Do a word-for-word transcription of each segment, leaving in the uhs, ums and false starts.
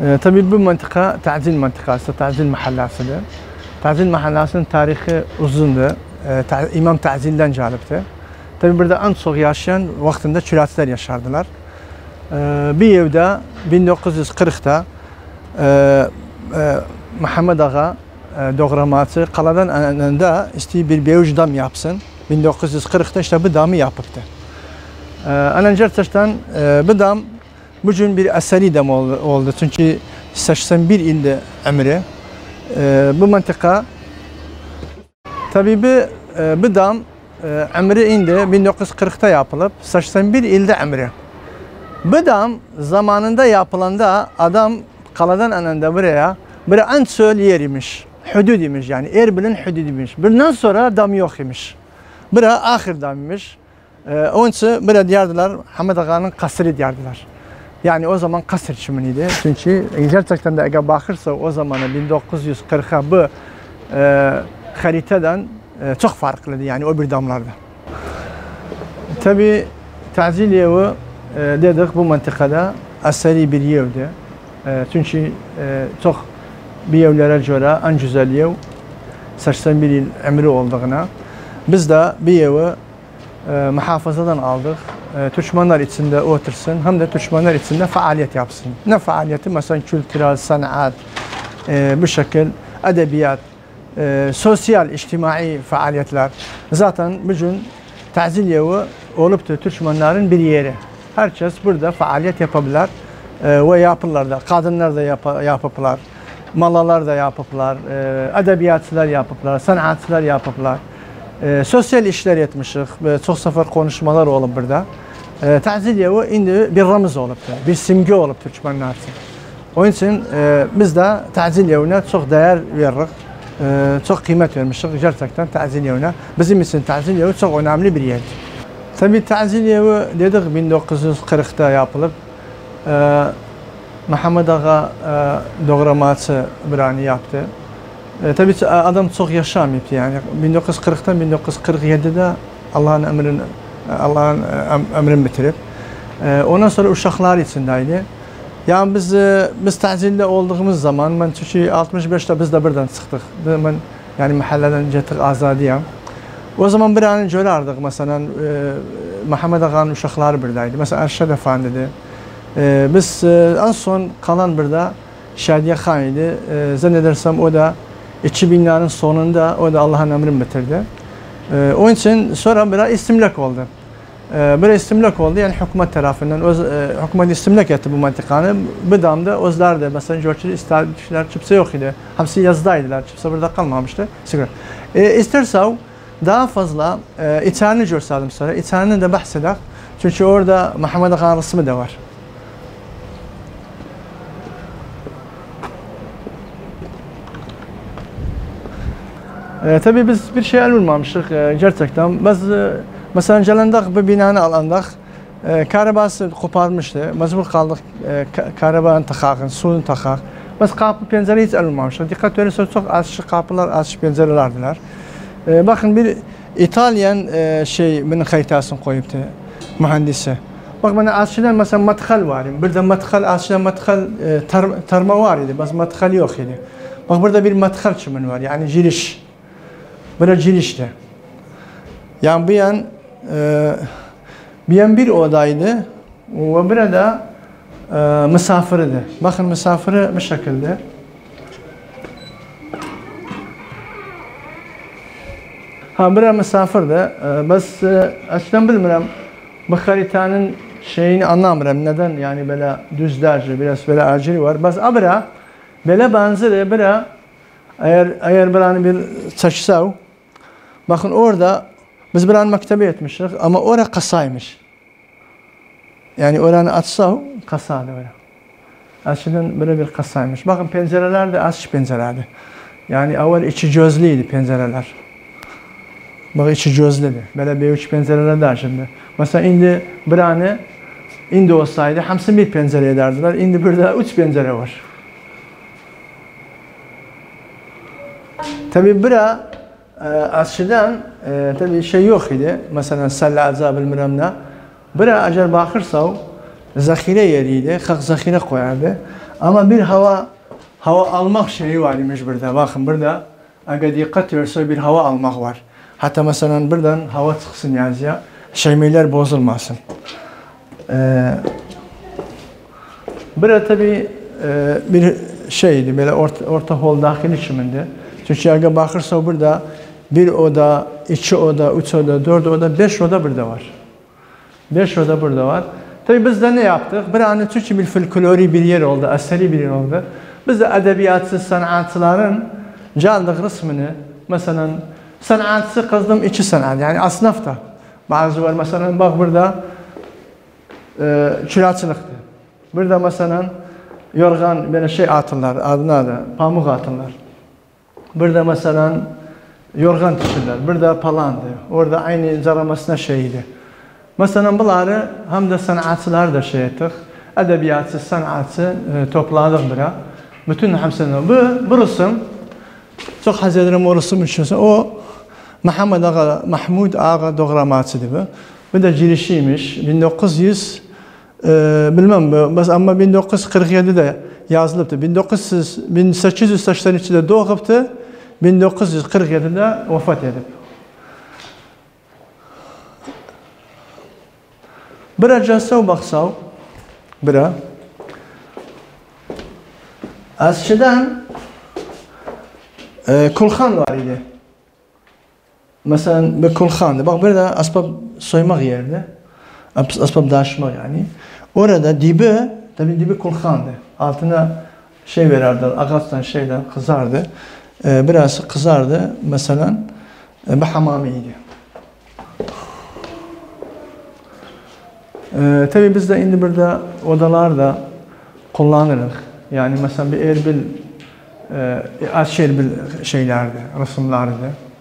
E, tabii bu mantıka tazil mantıkası, tazil mahallasidir. Tazil mahallesinin tarihi uzundur. E, ta, İmam Tazil'den calipti. Tabii burada en çok yaşayan vaktinde çüratiler yaşardılar. E, bir evde bin dokuz yüz kırk'ta e, e, Muhammed Ağa e, doğraması kaladan önünde işte bir beyuş dam yapsın. bin dokuz yüz kırk'ta işte bu damı yapıptı. E, Anan gerçekten e, bu dam bugün bir eseri dam oldu, oldu. Çünkü seksen bir ilde emri. E, bu mantıka tabii bu, e, bu dam e, emri indi bin dokuz yüz kırk'ta yapılıp seksen bir ilde emri. Bu dam zamanında yapılanda adam kaladan önünde buraya bir en çöl yer imiş. Hudud imiş yani Erbil'in hudud imiş. Bundan sonra dam yok imiş. Bura ahir dam imiş. Ee, onun için bura diyardılar Muhammed Ağa'nın kasırı diyardılar. Yani o zaman kasır çimeniydi. Çünkü gerçekten de eğer bakırsa o zamanı bin dokuz yüz kırk'a bu e, haritadan e, çok farklıydı yani o bir damlarda. Tabi tazil evi e, dedik bu mantıkada eseri bir evdi. E, çünkü e, çok bir evlere göre en güzel ev seksen bir yıl emri olduğuna. Biz de bir evi e, muhafazadan aldık. E, Türkmenler içinde otursun hem de Türkmenler içinde faaliyet yapsın. Ne faaliyeti? Mesela kültürel, sanat, e, bu şekil edebiyat, e, sosyal, içtimai faaliyetler. Zaten bugün tazil evi olup da Türkmenlerin bir yeri. Herkes burada faaliyet yapabilir e, ve yapırlar da. Kadınlar da yap yapıplar, malalar da yapıplar, e, edebiyatçılar yapıplar, sanatçılar yapıplar. E, sosyal işler etmişik, e, çok sefer konuşmalar olup burada. E, tazil evi indi bir ramız olup da, bir simge olup Türkmenler için. Onun için e, biz de tazil evine çok değer veririz. E, çok kıymet vermişik gerçekten tazil evine. Bizim için tazil evi çok önemli bir yer. Tabii tazil evi dedik bin dokuz yüz kırk'ta yapılıp e, Muhammed Ağa e, doğraması birini yaptı. E, tabii adam çok yaşamayıp yani bin dokuz yüz kırk'tan bin dokuz yüz kırk yedi'de Allah'ın emrini Allah'ın emrini bitirip e, ondan sonra uşaklar içindeydi. Yani biz biz tazilde olduğumuz zaman ben çünkü altmış beş'te biz de buradan çıktık. Ben yani mahalleden gittik Azadiyem. O zaman bir an görərdik mesela e, Muhammed Ağa'nın uşaqları buradaydı. Mesela Erşad Efendi'di. E, biz e, en son kalan burada Şadiye Xan idi. E, zannedersem o da iki binlerin sonunda o da Allah'ın emrini bitirdi. E, onun için sonra biraz istimlak oldu. E, biraz istimlak oldu yani hükümet tarafından öz, e, hükümet istimlak etti bu mantıkanı. Bu damda özler de mesela George'da istedikler kimse yok idi. Hepsi yazdaydılar. Kimse burada kalmamıştı. E, isterse daha fazla e, içerini gösterdim sonra. İçerini de bahsedek. Çünkü orada Muhammed Ağa'nın resmi de var. E, tabii biz bir şey almamıştık e, gerçekten. Biz e, mesela gelendik bu binanı alandık. E, karabası koparmıştı. Mecbur kaldık e, karabanın takakın, suyun takak. Biz kapı pencere hiç almamıştık. Dikkat verirseniz çok açık kapılar, açık pencerelerdiler. E, bakın bir İtalyan e, şey bunun haritasını koyuptu mühendisi. Bak bana aşağıdan mesela matkal var. Burada matkal aşağıdan matkal e, tar, tarma var idi. Bak matkal yok idi. Bak burada bir matkal çimen var. Yani giriş. Burada girişti. Yani bu yan e, bir yan bir odaydı. Ve burada e, misafirdi. Bakın misafiri bu şekilde. Ha bura misafirdi. Biz aslında bilmiyorum bu haritanın şeyini anlamıyorum. Neden yani böyle düzlerce biraz böyle acili var. Biz abra böyle benzeri bura eğer eğer buranı bir çeksav bakın orada biz buranın mektebi etmiştik ama orada kasaymış. Yani oranı açsav kasadı orada. Aslında böyle bir kasaymış. Bakın pencereler de açık pencerelerdi. Yani evvel içi gözlüydü pencereler. Bak içi gözledi. Böyle bir üç pencereler der şimdi. Mesela indi buranı indi olsaydı hamsi bir pencere ederdiler. İndi burada üç pencere var. Tabii bura e, aşağıdan e, tabii şey yok idi. Mesela sallaza bilmem ne. Bura eğer bakırsa zahire yeriydi. Kalk zahire koyardı. Ama bir hava hava almak şeyi var imiş burada. Bakın burada eğer dikkat ederse bir hava almak var. Hatta mesela buradan hava çıksın yazıya. Şeymeler bozulmasın. Ee, burada tabi e, bir şeydi böyle orta, orta hol dahil içiminde. Çünkü eğer bakırsa burada bir oda, iki oda, üç oda, dört oda, beş oda burada var. Beş oda burada var. Tabi biz de ne yaptık? Bir an Türkçe bir folklori bir yer oldu, eseri bir yer oldu. Biz de edebiyatsız sanatçıların canlı kısmını, mesela sanatçı kızdım iki sanat, yani asnafta. Bazı var mesela bak burada e, çıraçılıktı. Burada mesela yorgan böyle şey atırlar, adına da pamuk atırlar. Burada mesela yorgan tişirler, burada palandı. Orada aynı zaramasına şeydi. Mesela bunları hem de sanatçılar da şey ettik. Edebiyatçı, sanatçı e, topladık bura. Bütün hepsini. Bu, bu resim, çok haz ederim o resim için. O Muhammed Ağa, Mahmud Ağa doğramasıydı bu. Bu da girişiymiş. bin dokuz yüz e, bilmem bu, ama bin dokuz yüz kırk yedi'de yazılıptı. bin sekiz yüz seksen iki'de doğuptu. bin dokuz yüz kırk yedi'de vefat edip. Bira casa baksav, bira. Eskiden e, kulhan var idi. Mesela bir kulhandı. Bak burada asbab soymak yerde. Asbab daşımak yani. Orada dibi, tabi dibi kulhandı. Altına şey verirdi, ağaçtan şeyden kızardı. E, biraz kızardı. Mesela e, bir hamamiydi. Ee, tabii biz de şimdi burada odalarda kullanırız. Yani mesela bir erbil, e, az erbil şeylerdi, resimlerdi.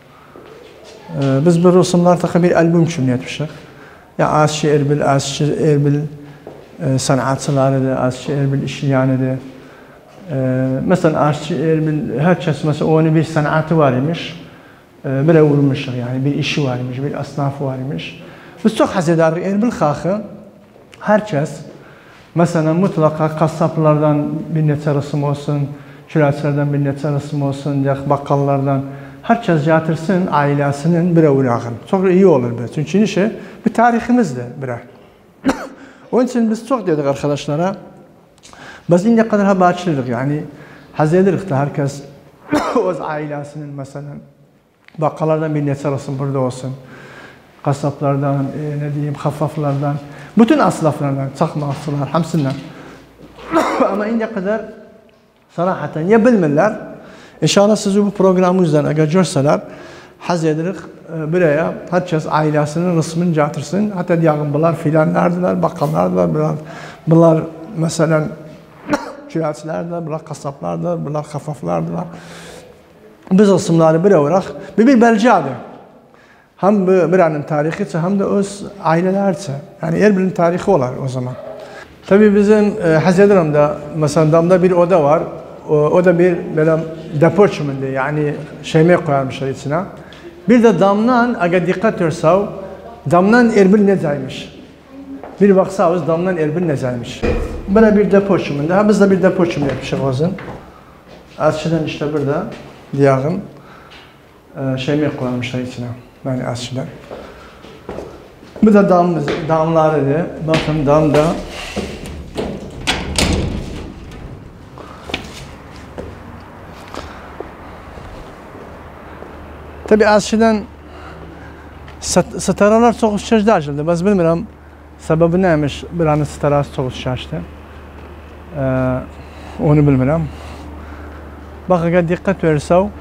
Ee, biz bu resimler takı bir albüm için yapmışız. Ya az erbil, az erbil e, sanatçılardı, az erbil işleyeniydi. Ee, mesela az erbil herkes mesela onun bir sanatı var imiş. Ee, böyle vurmuşlar yani bir işi var imiş, bir asnafı var imiş. Biz çok haz ederdik erbil xaxı. Herkes, mesela mutlaka kasaplardan bir neçə resim olsun, küraçlardan bir neçə resim olsun, bakkallardan, herkes yatırsın ailesinin bire uğrağın. Çok iyi olur bu. Çünkü şey, bir tarihimizdir bire. Onun için biz çok dedik arkadaşlara, biz ne kadar haberçilik yani, haz edirik de herkes öz ailesinin mesela bakkallardan bir neçə resim burada olsun. Kasaplardan, e, ne diyeyim, hafaflardan, bütün aslaflardan, çakmakçılar, hepsinden. Ama indiye kadar sarahaten ya bilmirler, inşallah sizi bu programı yüzden eğer görseler, haz edirik e, buraya, herkes ailesinin resmini getirsin. Hatta diyağın bunlar filanlardılar, bakkallardılar, bunlar, bunlar mesela küraçlardılar, bunlar kasaplardılar, bunlar hafaflardılar. Biz resimleri buraya olarak bir bir belgedir. Hem buranın tarihi hem de öz ailelerce. Yani Erbil'in tarihi olar o zaman. Tabii bizim e, haz ederim de mesela damda bir oda var. O, o da bir böyle depo çiminde yani şeyme koyarmışlar içine. Bir de damdan eğer dikkat ederseniz damdan Erbil necaymış. Bir baksanız damdan Erbil necaymış. Böyle bir depo çiminde. Ha biz de bir depo çiminde yapmışız o zaman. Aşağıdan işte burada diyağın e, şeyme koyarmışlar içine. Yani aslında. Bu da damımız, damlarıydı. Bakın damda tabi aslında staralar çok şaşırdı açıldı. Ben bilmiyorum sebebi neymiş bir an starası çok şaşırdı. Ee, onu bilmiyorum. Bakın dikkat verirsen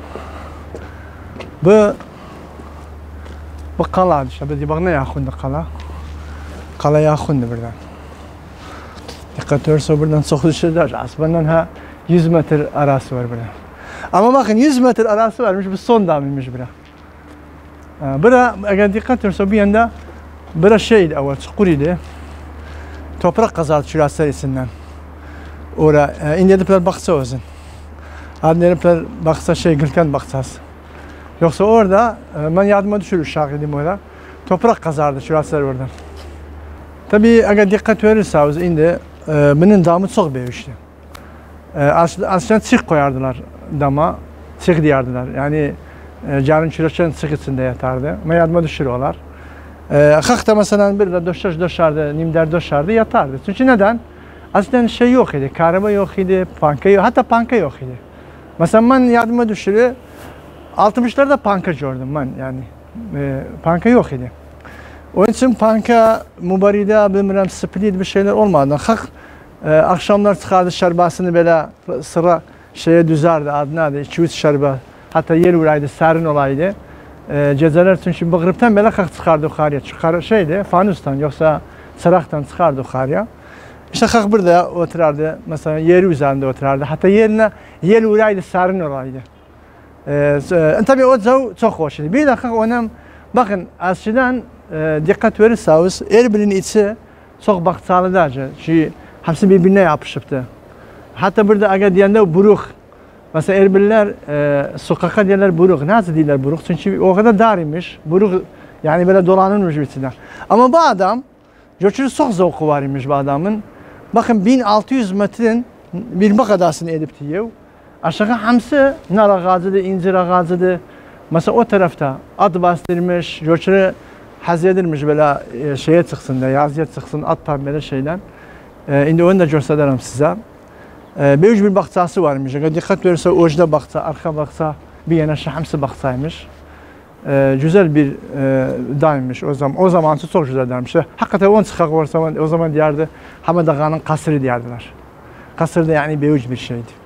bu bu kala işte. Biz bak ne yakındı kala. Kala yakındı buradan. Dikkat ederse buradan çok dışarıda. Aslında ha yüz metre arası var burada. Ama bakın yüz metre arası varmış. Bu son damıymış bura. Bura eğer dikkat ederse bir yanda bura şeydi evvel çukuriydi. Toprak kazaldı şurası serisinden. Ora indi de baksa olsun. Adneri baksa şey gülken baksas. Yoksa orada ben yardıma düşürür şarkıydım orada. Toprak kazardı şurası oradan. Tabii eğer dikkat verirseniz indi bunun damı çok büyük işte. E, aslında çık koyardılar dama. Çık diyardılar. Yani e, carın çürüşen çık içinde yatardı. Ama yadıma düşürüyorlar. E, Kalkta mesela bir de döşer döşerdi, nimder döşerdi yatardı. Çünkü neden? Aslında şey yok idi. Karaba yok idi, panka yok. Hatta panka yok idi. Mesela ben yadıma düşürü altmışlarda panka gördüm ben yani. E, panka yok idi. Onun için panka, mübaride, bilmirəm, split bir şeyler olmadı. Kalk e, akşamlar çıkardı şerbasını böyle sıra şeye düzerdi, adı nedir? iki üç şerba. Hatta yer uğraydı, serin olaydı. E, geceler çünkü bıgırıptan böyle kalk çıkardı yukarıya. Çıkar şeydi, fanustan yoksa çıraktan çıkardı yukarıya. İşte kalk burada oturardı, mesela yeri üzerinde oturardı. Hatta yerine yer uğraydı, serin olaydı. E, e, tabii o zav çok hoş idi. Bir dakika önem, bakın aslında e, dikkat verirseniz Erbil'in içi çok bakçalıdır. Çünkü hepsi birbirine yapışıptı. Hatta burada aga diyende buruk. Mesela Erbil'ler e, sokaka diyorlar buruk. Nasıl diyorlar buruk? Çünkü o kadar dar imiş. Buruk yani böyle dolanılmış içinden. Ama bu adam göçürü çok zevku var imiş bu adamın. Bakın bin altı yüz metrenin bir bakadasını edip diyor. Aşağı hamsi nar ağacıdır, incir ağacıdır. Mesela o tarafta at bastırmış, göçürü haz edilmiş böyle e, şeye çıksın da, yazıya çıksın, at tabi böyle şeyler. E, şimdi onu da göstereyim size. E, büyük bir bakçası varmış. Dikkat verirse ojda bakça, arka bakça, bir yana şahamsı bakçaymış. E, güzel bir e, daymış o zaman. O zaman çok güzel dermiş. Hakikaten on çıkak o zaman, o zaman diyardı. Hamad Ağa'nın kasırı diyardılar. Kasır da yani büyük bir şeydi.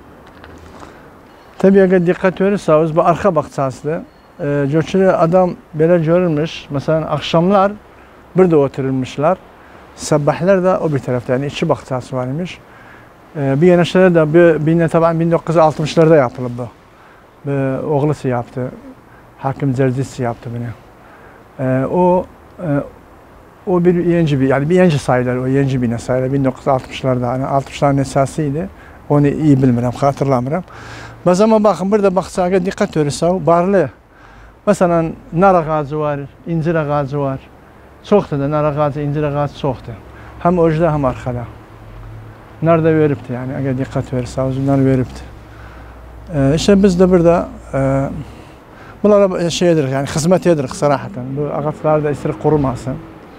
Tabii dikkat verirseniz bu arka bakçası. E, göçülü adam böyle görülmüş. Mesela akşamlar burada oturulmuşlar. Sabahlar da o bir tarafta yani iki bakçası varmış. E, bir yanaşları da bir, bir taban bin dokuz yüz altmışlarda yapıldı bu. Bir oğlusu yaptı. Hakim Zerzisi yaptı bunu. E, o e, o bir yeni bir yani bir yeni sayılar o yeni bir sayılar bin dokuz yüz altmışlarda yani altmışların esasıydı. Onu iyi bilmiyorum, hatırlamıyorum. O zaman bakın burada bakçaya dikkat verirseniz barlı. Mesela nar ağacı var, incir ağacı var. Çoxdur da nar ağacı, incir ağacı çoxdur. Hem ojda hem arkada. Nar da veribdi yani, eğer dikkat verirseniz nar veribdi. Ee, işte biz de burada e, bunlara şey edirik yani hizmet edirik sırahaten. Bu ağaçlar da istir kurumasın.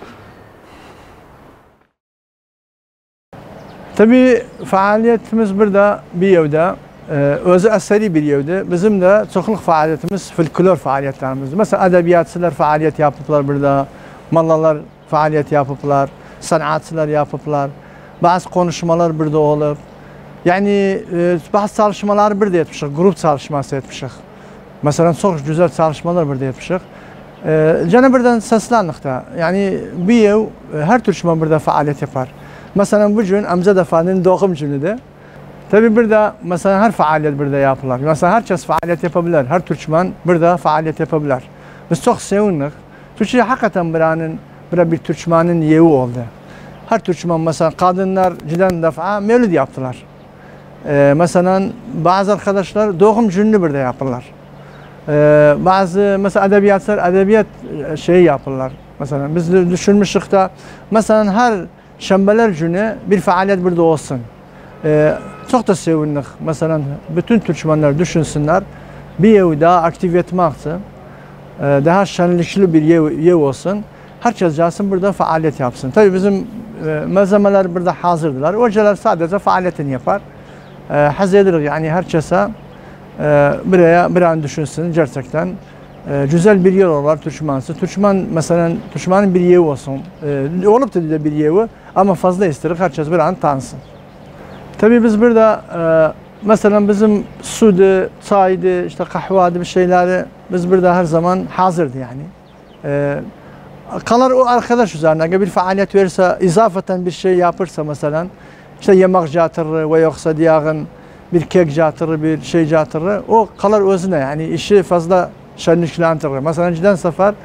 Tabii faaliyetimiz burada bir yerde. Ee, özü eseri bir yerde. Bizim de çokluk faaliyetimiz folklor faaliyetlerimiz. Mesela edebiyatçılar faaliyet yapıplar burada. Mallalar faaliyet yapıplar. Sanatçılar yapıplar. Bazı konuşmalar burada olup. Yani e, bazı çalışmalar burada etmişik. Grup çalışması etmişik. Mesela çok güzel çalışmalar burada etmişik. Ee, Gene buradan seslendik da. Yani bir yıl her Türkmen burada faaliyet yapar. Mesela bugün Amjad Efendi'nin doğum günüdür. Tabii burada mesela her faaliyet burada yapılır. Mesela herkes faaliyet yapabilir. Her Türkmen burada faaliyet yapabilir. Biz çok sevindik. Türkiye hakikaten buranın, burada bir Türkmenin yeri oldu. Her Türkmen mesela kadınlar giden defa mevlid yaptılar. Ee, mesela bazı arkadaşlar doğum gününü burada yapırlar. Ee, bazı mesela edebiyatçılar edebiyat şeyi yapırlar. Mesela biz düşünmüştük da mesela her Şembeler günü bir faaliyet burada olsun. Ee, çok da sevindik. Mesela bütün Türkmenler düşünsünler. Bir ev daha aktif etmek için e, daha şenlikli bir ev, ev olsun. Herkes gelsin burada faaliyet yapsın. Tabii bizim e, malzemeler burada hazırdılar. Hocalar sadece faaliyetini yapar. E, haz edilir yani herkese e, buraya bir an düşünsün gerçekten. E, güzel bir yer olur Türkmensi. Türkmen mesela Türkmen'in bir evi olsun. E, olup da bir evi ama fazla istedik herkes bir an tanısın. Tabii biz burada e, mesela bizim sudu, çaydı, işte kahveydi bir şeyleri biz burada her zaman hazırdı yani. E, kalar o arkadaş üzerine bir faaliyet verirse, izafeten bir şey yapırsa mesela işte yemek catırı ve yoksa diyağın bir kek catırı, bir şey catırı o kalar özüne yani işi fazla şenliklendirir. Mesela giden sefer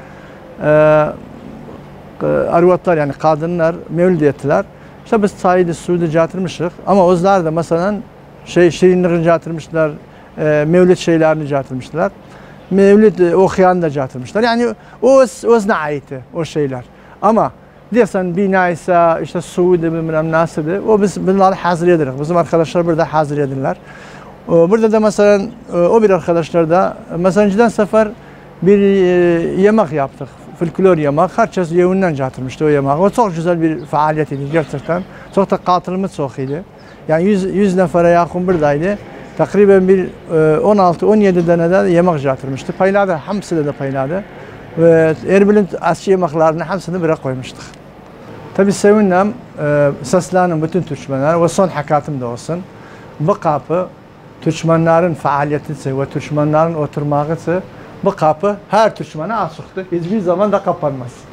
e, arvatlar yani kadınlar mevlid ettiler. İşte biz çaydı, suyu catırmışız ama özler de mesela şey şirinliğini catırmışlar, e, mevlid şeylerini catırmışlar. Mevlid okuyan da catırmışlar. Yani o öz, özne aitti o şeyler. Ama Diyesen bina ise işte Suudi bilmem nasıldı. O biz bunları hazır ederiz. Bizim arkadaşlar burada hazır edirler. Burada da mesela o bir arkadaşlar da mesela önceden sefer bir yemek yaptık. Folklor yemek. Herkes yeğeninden getirmişti o yemek. O çok güzel bir faaliyet idi gerçekten. Çok da katılımı çok iyiydi. Yani yüz nefere yakın buradaydı. Takriben bir on altı on yedi tane de yemek getirmişti. Payladı. Hamısı da payladı. Ve Erbil'in asli yemeklerini hepsini bire koymuştuk. Tabii sevindim. Seslenim bütün Türkmenler ve son hakatım da olsun. Bu kapı Türkmenlerin faaliyeti ve Türkmenlerin oturması bu kapı her Türkmene açıktır. Hiçbir zaman da kapanmaz.